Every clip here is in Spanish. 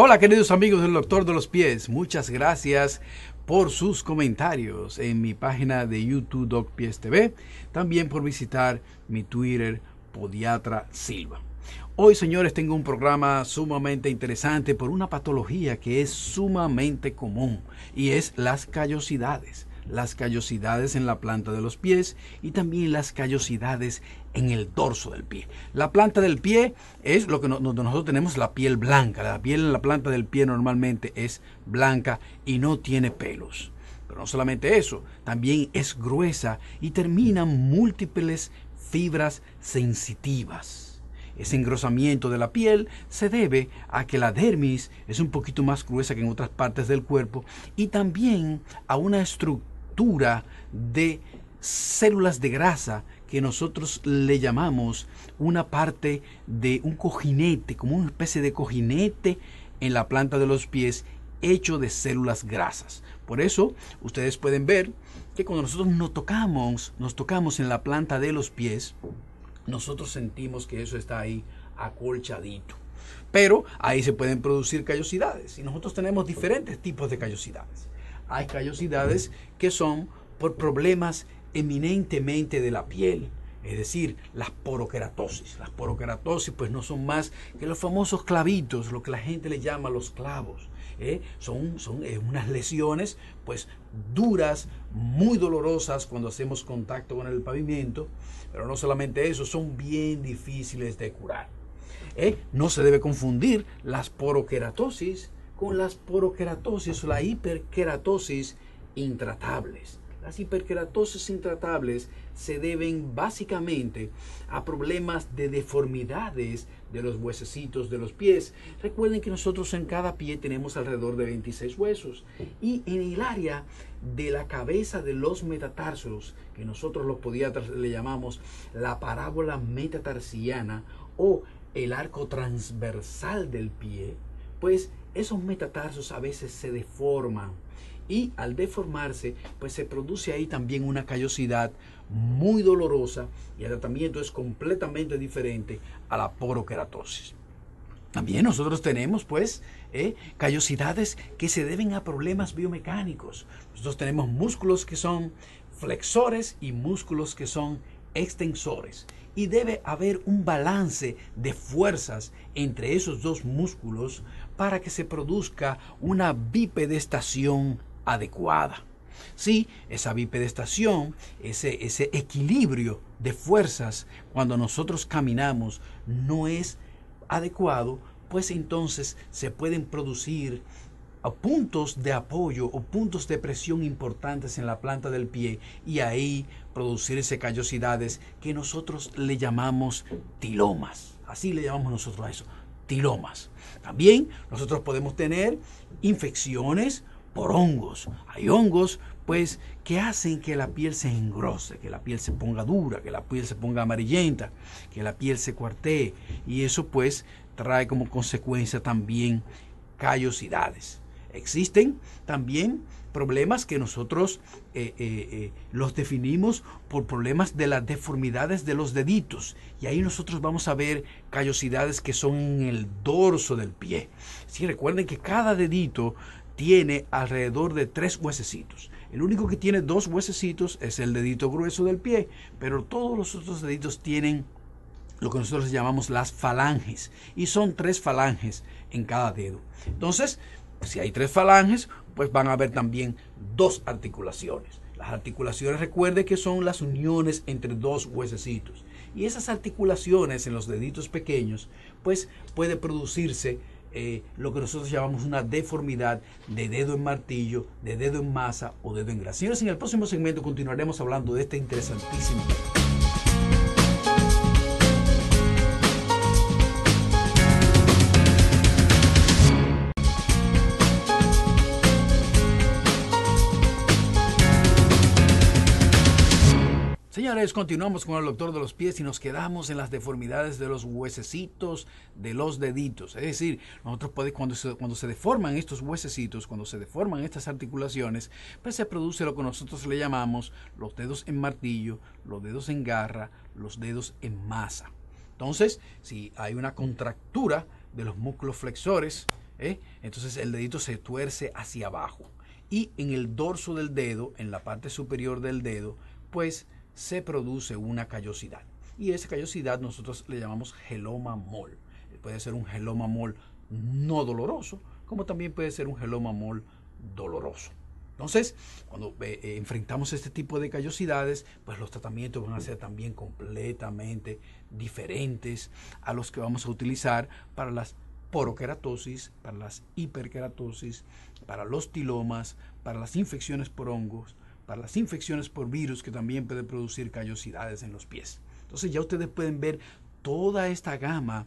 Hola queridos amigos del Doctor de los Pies, muchas gracias por sus comentarios en mi página de YouTube Doc Pies TV, también por visitar mi Twitter Podiatra Silva. Hoy, señores, tengo un programa sumamente interesante por una patología que es sumamente común y es las callosidades. Las callosidades en la planta de los pies y también las callosidades en el dorso del pie. La planta del pie es lo que donde nosotros tenemos la piel blanca. La piel en la planta del pie normalmente es blanca y no tiene pelos. Pero no solamente eso, también es gruesa y termina múltiples fibras sensitivas. Ese engrosamiento de la piel se debe a que la dermis es un poquito más gruesa que en otras partes del cuerpo y también a una estructura de células de grasa que nosotros le llamamos una parte de un cojinete, como una especie de cojinete en la planta de los pies hecho de células grasas. Por eso ustedes pueden ver que cuando nosotros nos tocamos en la planta de los pies, nosotros sentimos que eso está ahí acolchadito. Pero ahí se pueden producir callosidades y nosotros tenemos diferentes tipos de callosidades. Hay callosidades que son por problemas eminentemente de la piel, es decir, las porokeratosis. Las porokeratosis pues no son más que los famosos clavitos, lo que la gente le llama los clavos. Son unas lesiones pues duras, muy dolorosas cuando hacemos contacto con el pavimento, pero no solamente eso, son bien difíciles de curar. No se debe confundir las porokeratosis con las porokeratosis o la hiperkeratosis intratables. Las hiperkeratosis intratables se deben básicamente a problemas de deformidades de los huesecitos de los pies. Recuerden que nosotros en cada pie tenemos alrededor de 26 huesos y en el área de la cabeza de los metatarsos, que nosotros los podiatras le llamamos la parábola metatarsiana o el arco transversal del pie, pues esos metatarsos a veces se deforman y al deformarse pues se produce ahí también una callosidad muy dolorosa y el tratamiento es completamente diferente a la porokeratosis. También nosotros tenemos pues callosidades que se deben a problemas biomecánicos. Nosotros tenemos músculos que son flexores y músculos que son extensores. Y debe haber un balance de fuerzas entre esos dos músculos para que se produzca una bipedestación adecuada. Si esa bipedestación, ese equilibrio de fuerzas cuando nosotros caminamos no es adecuado, pues entonces se pueden producir puntos de apoyo o puntos de presión importantes en la planta del pie y ahí producirse callosidades que nosotros le llamamos tilomas. Así le llamamos nosotros a eso, tilomas. También nosotros podemos tener infecciones por hongos. Hay hongos pues que hacen que la piel se engrose, que la piel se ponga dura, que la piel se ponga amarillenta, que la piel se cuartee y eso pues trae como consecuencia también callosidades. Existen también problemas que nosotros los definimos por problemas de las deformidades de los deditos y ahí nosotros vamos a ver callosidades que son en el dorso del pie. Sí, recuerden que cada dedito tiene alrededor de 3 huesecitos. El único que tiene 2 huesecitos es el dedito grueso del pie, pero todos los otros deditos tienen lo que nosotros llamamos las falanges y son 3 falanges en cada dedo. Entonces, si hay 3 falanges, pues van a haber también 2 articulaciones. Las articulaciones, recuerde que son las uniones entre 2 huesecitos. Y esas articulaciones en los deditos pequeños, pues puede producirse lo que nosotros llamamos una deformidad de dedo en martillo, de dedo en masa o dedo en grasa. Señores, en el próximo segmento continuaremos hablando de este interesantísimo tema. Señores, continuamos con el doctor de los pies y nos quedamos en las deformidades de los huesecitos de los deditos. Es decir, nosotros cuando se deforman estos huesecitos, cuando se deforman estas articulaciones, pues se produce lo que nosotros le llamamos los dedos en martillo, los dedos en garra, los dedos en masa. Entonces, si hay una contractura de los músculos flexores Entonces el dedito se tuerce hacia abajo. Y en el dorso del dedo, en la parte superior del dedo, pues se produce una callosidad. Y esa callosidad nosotros le llamamos geloma mol. Puede ser un geloma mol no doloroso, como también puede ser un geloma mol doloroso. Entonces, cuando enfrentamos este tipo de callosidades, pues los tratamientos van a ser también completamente diferentes a los que vamos a utilizar para las porokeratosis, para las hiperkeratosis, para los tilomas, para las infecciones por hongos, para las infecciones por virus, que también puede producir callosidades en los pies. Entonces ya ustedes pueden ver toda esta gama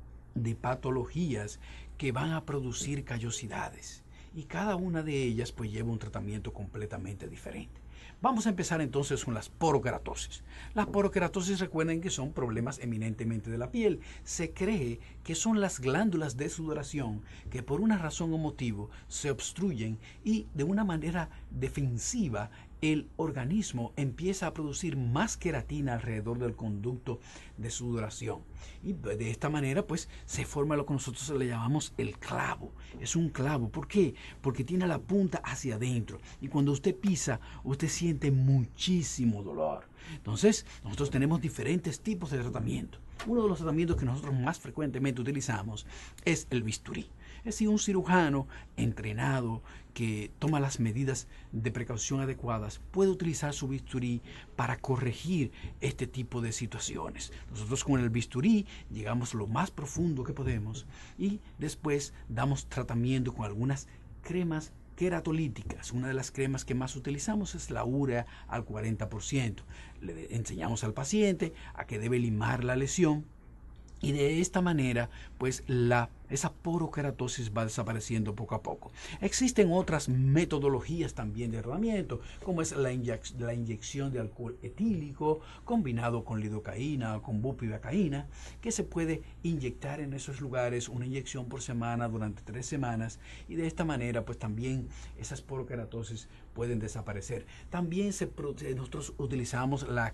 de patologías que van a producir callosidades, y cada una de ellas pues lleva un tratamiento completamente diferente. Vamos a empezar entonces con las porokeratosis. Las porokeratosis, recuerden que son problemas eminentemente de la piel. Se cree que son las glándulas de sudoración que por una razón o motivo se obstruyen, y de una manera defensiva el organismo empieza a producir más queratina alrededor del conducto de sudoración. Y de esta manera pues se forma lo que nosotros le llamamos el clavo. Es un clavo. ¿Por qué? Porque tiene la punta hacia adentro, y cuando usted pisa, usted siente muchísimo dolor. Entonces, nosotros tenemos diferentes tipos de tratamiento. Uno de los tratamientos que nosotros más frecuentemente utilizamos es el bisturí. Es decir, un cirujano entrenado que toma las medidas de precaución adecuadas puede utilizar su bisturí para corregir este tipo de situaciones. Nosotros con el bisturí llegamos lo más profundo que podemos, y después damos tratamiento con algunas cremas queratolíticas. Una de las cremas que más utilizamos es la urea al 40%. Le enseñamos al paciente a que debe limar la lesión, y de esta manera pues esa porokeratosis va desapareciendo poco a poco. Existen otras metodologías también de tratamiento, como es la inyección de alcohol etílico combinado con lidocaína o con bupivacaína, que se puede inyectar en esos lugares, una inyección por semana durante 3 semanas, y de esta manera pues también esas porokeratosis pueden desaparecer. También nosotros utilizamos la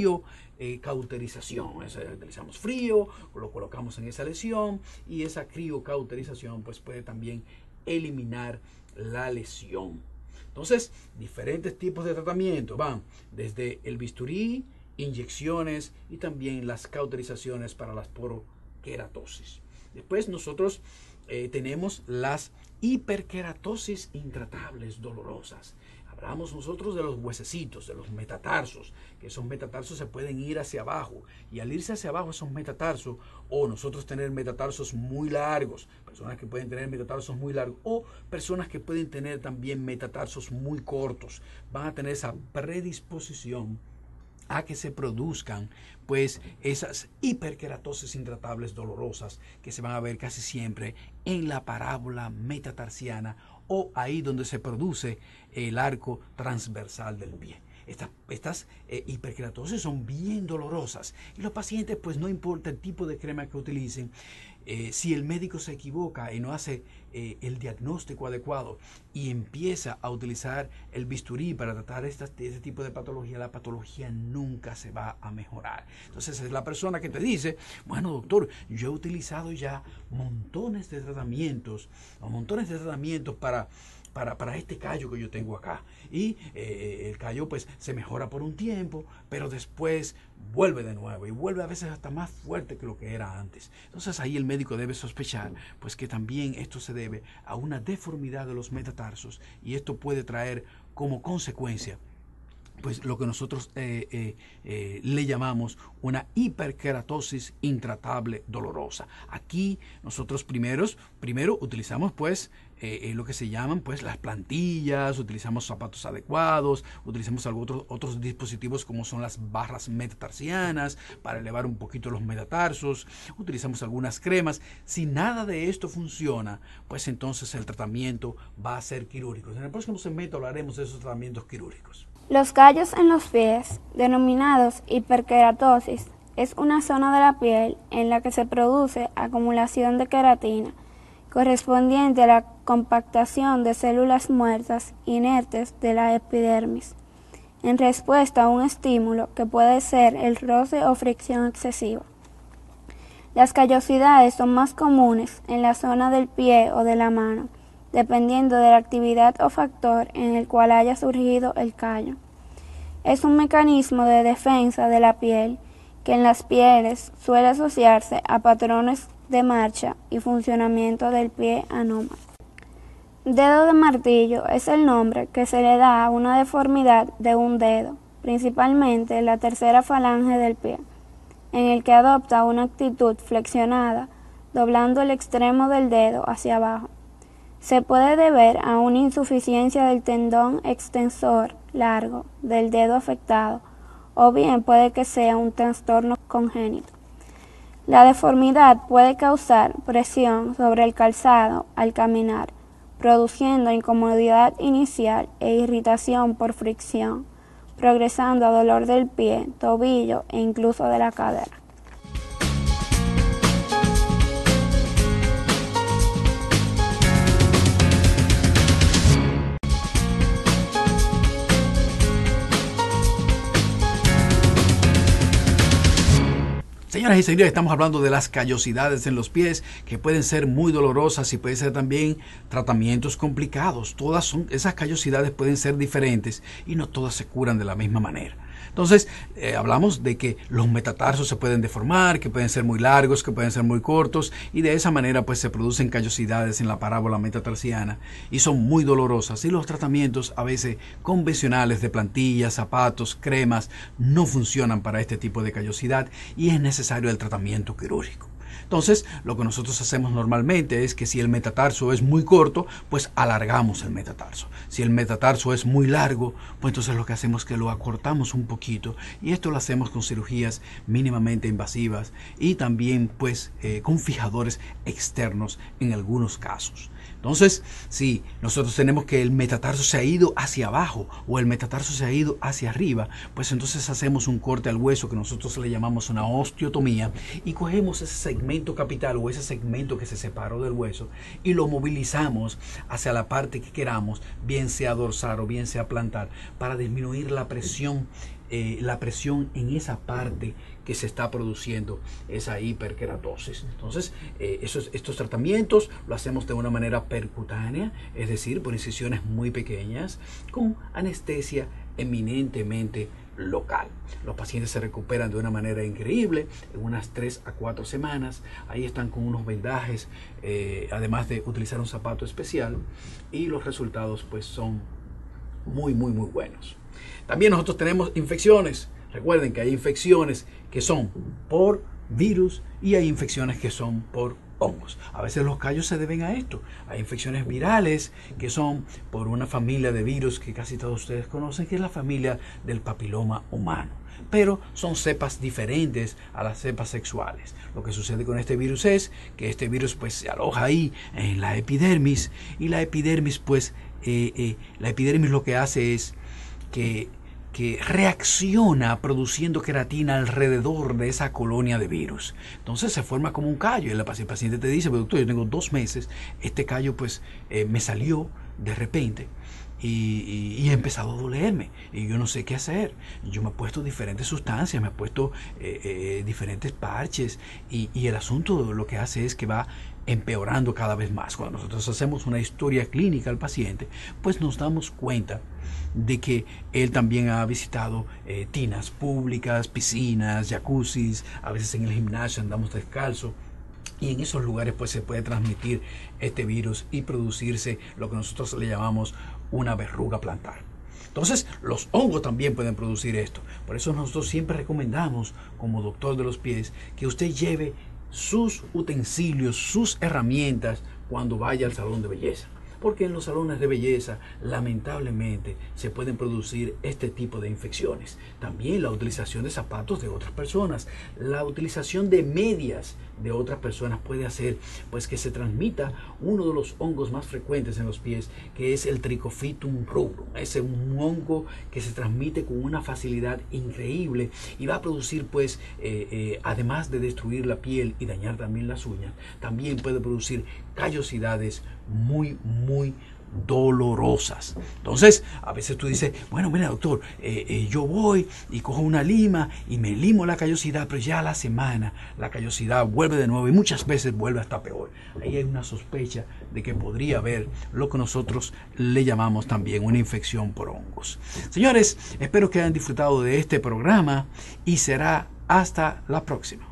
criocauterización. Utilizamos frío, lo colocamos en esa lesión, y esa criocauterización pues puede también eliminar la lesión. Entonces, diferentes tipos de tratamiento van desde el bisturí, inyecciones, y también las cauterizaciones para las porokeratosis. Después nosotros tenemos las hiperkeratosis intratables dolorosas. Hablamos nosotros de los huesecitos, de los metatarsos, que esos metatarsos se pueden ir hacia abajo, y al irse hacia abajo esos metatarsos, o nosotros tener metatarsos muy largos, personas que pueden tener metatarsos muy largos, o personas que pueden tener también metatarsos muy cortos, van a tener esa predisposición a que se produzcan pues esas hiperkeratosis intratables dolorosas, que se van a ver casi siempre en la parábola metatarsiana, o ahí donde se produce el arco transversal del pie. Estas hiperkeratosis son bien dolorosas, y los pacientes, pues no importa el tipo de crema que utilicen, si el médico se equivoca y no hace el diagnóstico adecuado y empieza a utilizar el bisturí para tratar este tipo de patología, la patología nunca se va a mejorar. Entonces es la persona que te dice: bueno, doctor, yo he utilizado ya montones de tratamientos para este callo que yo tengo acá, y el callo pues se mejora por un tiempo, pero después vuelve de nuevo, y vuelve a veces hasta más fuerte que lo que era antes. Entonces ahí el médico debe sospechar pues que también esto se debe a una deformidad de los metatarsos, y esto puede traer como consecuencia pues lo que nosotros le llamamos una hiperkeratosis intratable dolorosa. Aquí nosotros primero utilizamos pues lo que se llaman pues las plantillas, utilizamos zapatos adecuados, utilizamos otros dispositivos como son las barras metatarsianas para elevar un poquito los metatarsos, utilizamos algunas cremas. Si nada de esto funciona, pues entonces el tratamiento va a ser quirúrgico. En el próximo segmento hablaremos de esos tratamientos quirúrgicos. Los callos en los pies, denominados hiperkeratosis, es una zona de la piel en la que se produce acumulación de queratina, correspondiente a la compactación de células muertas inertes de la epidermis, en respuesta a un estímulo que puede ser el roce o fricción excesiva. Las callosidades son más comunes en la zona del pie o de la mano, dependiendo de la actividad o factor en el cual haya surgido el callo. Es un mecanismo de defensa de la piel que en las pieles suele asociarse a patrones de marcha y funcionamiento del pie anómalo. Dedo de martillo es el nombre que se le da a una deformidad de un dedo, principalmente la tercera falange del pie, en el que adopta una actitud flexionada, doblando el extremo del dedo hacia abajo. Se puede deber a una insuficiencia del tendón extensor largo del dedo afectado, o bien puede que sea un trastorno congénito. La deformidad puede causar presión sobre el calzado al caminar, produciendo incomodidad inicial e irritación por fricción, progresando a dolor del pie, tobillo e incluso de la cadera. Señoras y señores, estamos hablando de las callosidades en los pies, que pueden ser muy dolorosas y pueden ser también tratamientos complicados. Esas callosidades pueden ser diferentes y no todas se curan de la misma manera. Entonces, hablamos de que los metatarsos se pueden deformar, que pueden ser muy largos, que pueden ser muy cortos, y de esa manera pues se producen callosidades en la parábola metatarsiana y son muy dolorosas. Y los tratamientos a veces convencionales de plantillas, zapatos, cremas no funcionan para este tipo de callosidad y es necesario el tratamiento quirúrgico. Entonces, lo que nosotros hacemos normalmente es que si el metatarso es muy corto, pues alargamos el metatarso. Si el metatarso es muy largo, pues entonces lo que hacemos es que lo acortamos un poquito, y esto lo hacemos con cirugías mínimamente invasivas y también pues con fijadores externos en algunos casos. Entonces, si nosotros tenemos que el metatarso se ha ido hacia abajo o el metatarso se ha ido hacia arriba, pues entonces hacemos un corte al hueso que nosotros le llamamos una osteotomía y cogemos ese segmento capital o ese segmento que se separó del hueso y lo movilizamos hacia la parte que queramos, bien sea dorsal o bien sea plantar, para disminuir la presión en esa parte que se está produciendo esa hiperkeratosis. Entonces, estos tratamientos lo hacemos de una manera percutánea, es decir, por incisiones muy pequeñas, con anestesia eminentemente local. Los pacientes se recuperan de una manera increíble en unas 3 a 4 semanas. Ahí están con unos vendajes, además de utilizar un zapato especial, y los resultados pues son muy buenos. También nosotros tenemos infecciones. Recuerden que hay infecciones que son por virus y hay infecciones que son por hongos. A veces los callos se deben a esto. Hay infecciones virales que son por una familia de virus que casi todos ustedes conocen, que es la familia del papiloma humano. Pero son cepas diferentes a las cepas sexuales. Lo que sucede con este virus es que este virus pues se aloja ahí en la epidermis, y la epidermis pues lo que hace es que reacciona produciendo queratina alrededor de esa colonia de virus. Entonces se forma como un callo y el paciente te dice: doctor, yo tengo 2 meses, este callo pues me salió de repente y he empezado a dolerme y yo no sé qué hacer. Yo me he puesto diferentes sustancias, me he puesto diferentes parches y el asunto lo que hace es que va empeorando cada vez más. Cuando nosotros hacemos una historia clínica al paciente, pues nos damos cuenta de que él también ha visitado tinas públicas, piscinas, jacuzzis, a veces en el gimnasio andamos descalzo, y en esos lugares pues se puede transmitir este virus y producirse lo que nosotros le llamamos una verruga plantar. Entonces, los hongos también pueden producir esto. Por eso nosotros siempre recomendamos, como doctor de los pies, que usted lleve sus utensilios, sus herramientas cuando vaya al salón de belleza. Porque en los salones de belleza, lamentablemente, se pueden producir este tipo de infecciones. También la utilización de zapatos de otras personas, la utilización de medias de otras personas puede hacer pues que se transmita uno de los hongos más frecuentes en los pies, que es el Trichophytum rubrum. Es un hongo que se transmite con una facilidad increíble y va a producir pues, además de destruir la piel y dañar también las uñas, también puede producir callosidades muy dolorosas. Entonces, a veces tú dices, bueno, mira, doctor, yo voy y cojo una lima y me limo la callosidad, pero ya a la semana la callosidad vuelve de nuevo y muchas veces vuelve hasta peor. Ahí hay una sospecha de que podría haber lo que nosotros le llamamos también una infección por hongos. Señores, espero que hayan disfrutado de este programa y será hasta la próxima.